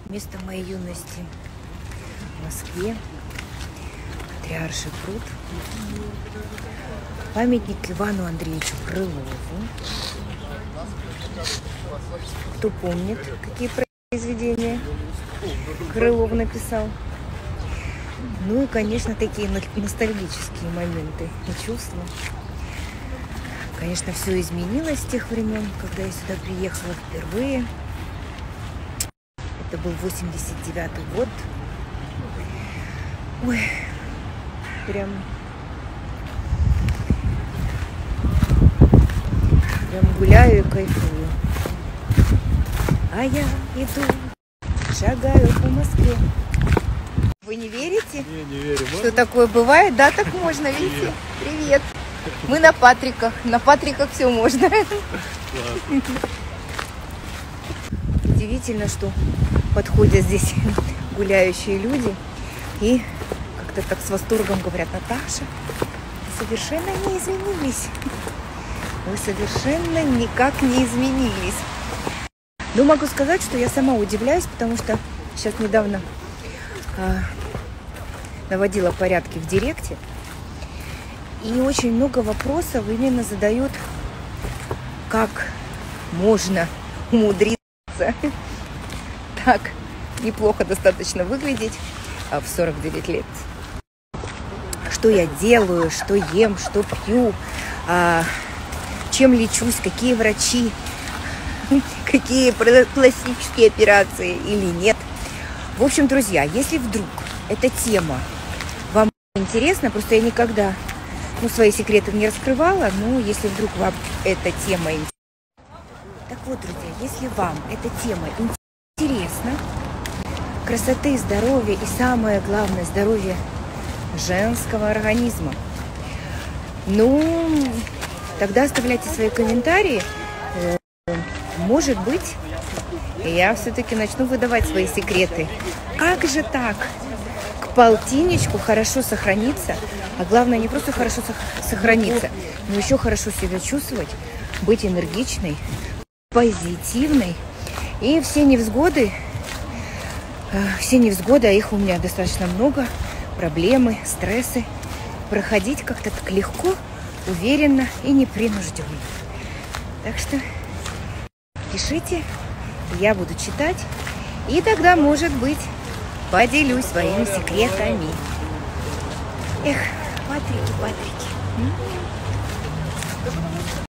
Место моей юности в Москве. Патриарший пруд. Памятник Ивану Андреевичу Крылову. Кто помнит, какие произведения Крылов написал? Ну и, конечно, такие ностальгические моменты и чувства. Конечно, все изменилось с тех времен, когда я сюда приехала впервые. Это был 89-й год. Ой, прям гуляю и кайфую. А я иду, шагаю по Москве. Вы не верите? Не верю. Что такое бывает? Да, так можно, видите? Привет. Мы на Патриках. На Патриках все можно. Удивительно, что подходят здесь гуляющие люди и как-то так с восторгом говорят: Наташа, вы совершенно не изменились. Вы совершенно никак не изменились. Но могу сказать, что я сама удивляюсь, потому что сейчас недавно наводила порядки в директе. И очень много вопросов именно задают, как можно умудриться так неплохо достаточно выглядеть в 49 лет. Что я делаю, что ем, что пью, чем лечусь, какие врачи, какие пластические операции или нет. В общем, друзья, если вдруг эта тема вам интересна, просто я никогда свои секреты не раскрывала, но если вдруг вам эта тема интересна. Так вот, друзья, если вам эта тема интересна, красоты, здоровья и самое главное, здоровье женского организма, ну, тогда оставляйте свои комментарии. Может быть, я все-таки начну выдавать свои секреты. Как же так? К полтинничку хорошо сохраниться, а главное не просто хорошо сохраниться, но еще хорошо себя чувствовать, быть энергичной, позитивной. И все невзгоды, а их у меня достаточно много, проблемы, стрессы, проходить как-то так легко, уверенно и непринужденно. Так что пишите, я буду читать, и тогда, может быть, поделюсь своими секретами. Эх, Патрики.